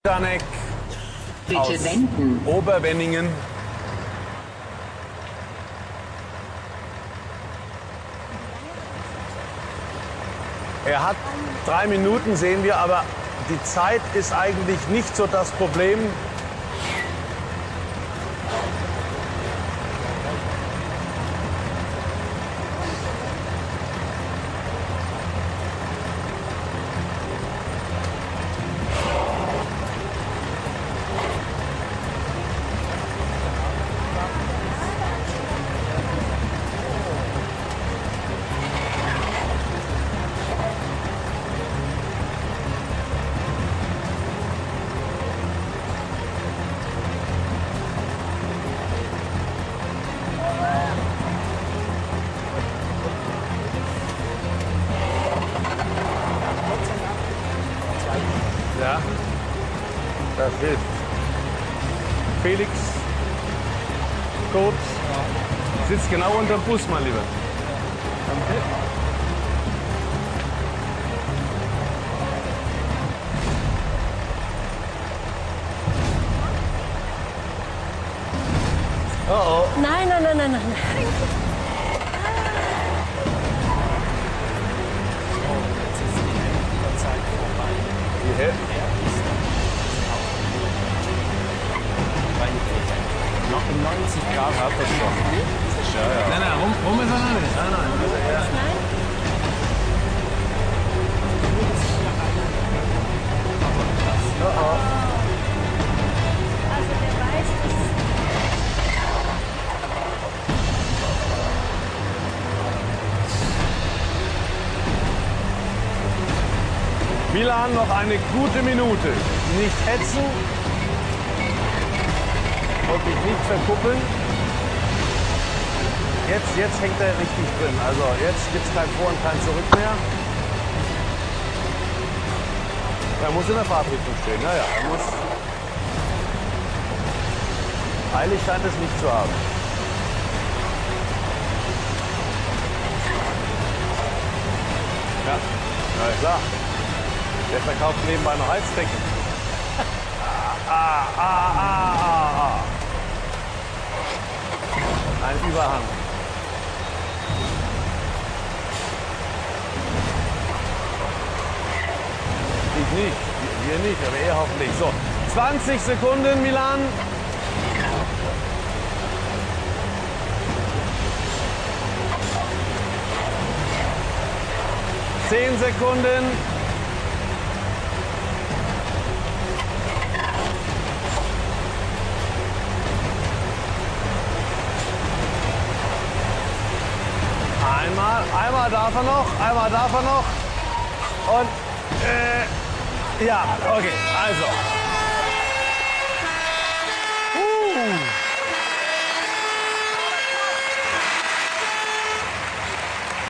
Bogdanek Bitte aus wenden. Oberwenningen. Er hat 3 Minuten, sehen wir, aber die Zeit ist eigentlich nicht so das Problem. Ja, das hilft. Felix Kurt sitzt genau unter dem Bus, mein Lieber. Danke. Oh oh. Nein, nein, nein, nein, nein. Die Hälfte. Noch 90 Grad hat das schon. Ja, ja. Nein, nein, rum ist er noch nicht. Nein, nein. Also er, oh oh. Also der weiß, dass Milan noch eine gute Minute. Nicht hetzen und dich nicht verkuppeln. Jetzt hängt er richtig drin. Also jetzt gibt es kein Vor- und kein Zurück mehr. Er muss in der Fahrtrichtung stehen. Naja, er muss. Eilig scheint es nicht zu haben. Ja, na ja, klar. Der verkauft nebenbei noch Heizdecken. Ein Überhang. Ich nicht, wir nicht, aber er hoffentlich. So, 20 Sekunden, Milan. Zehn Sekunden. Einmal darf er noch, Und ja, okay, also.